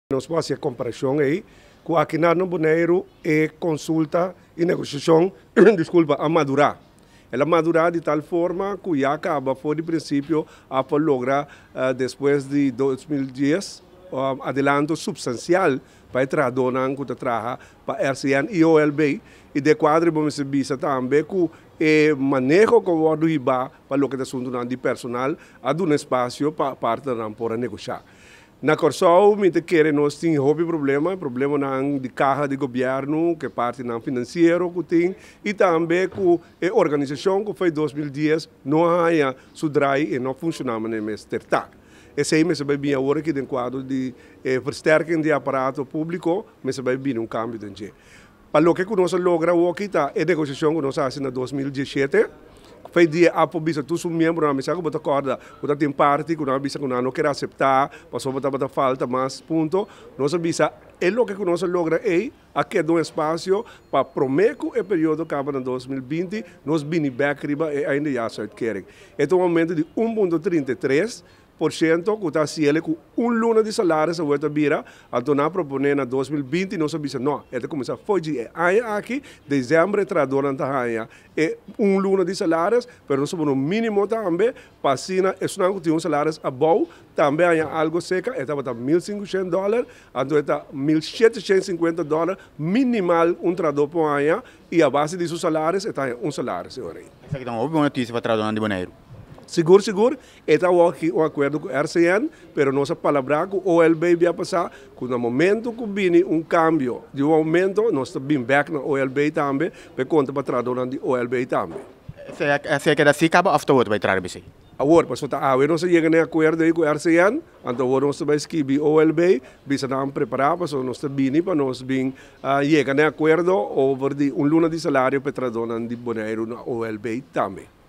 Nós fazemos a comparação aí com aqui no Bonaire e consulta e negociação, desculpa, a madurar. Ela madurar de tal forma que já acaba, foi de princípio, a lograr, depois de 2010, adelanto substancial para entrar donan que trabalha para RCN e OLB e de quadro vamos ver também que o manejo que o riba para o que é assunto de personal há um espaço para parte da para negociar. Na Corsol, me querem nós temos problema de carga de governo, que parte não financeiro que tem, e também com a organização que foi em 2010 não há sudrai e não funcionava no mês tertac. Esse aí me sabe bem agora que tem quadro de versterking de aparato público, me sabe bem cambio de gente. Para o que nós logramos aqui está a negociação que nós fazemos em 2017. Foi dia a poblação todos os membros na mesa que botar corda, botar tem parte que nós que não quer aceitar, passou botar falta mais ponto, nós avisa é o que nós logra é aqui um espaço para prometer o período que acaba em 2020 nós bini back riba e ainda já sai querem. É um aumento de 1,33%. Que está cielo com luna de salário se volta vira a donar proponer na 2020 não sabia não é começar foi de aqui dezembro tradona tahanha é luna de salários pero nós no mínimo também passina é só que tem salários above também há algo seca é tava $1.500 então é $1.750 minimal trador por aí e a base de seus salários é salário senhor. Essa aqui é uma boa notícia para tradona de Bonaire. Seguro, está o acordo com o RCN, mas nossa palavra com o OLB vai passar, que no momento que vem cambio de aumento, nós estamos bem back na OLB também, para conta para traduzir de OLB também. Essa aqui é assim, acaba afterward vai trazer BC. Agora, para soltar nós chegamos a acordo com o RCN, então nós vamos escrever OLB, bisa nós preparar, para nós estamos para nós chegar a acordo over de luna de salário para traduzir de Bonaire na OLB também.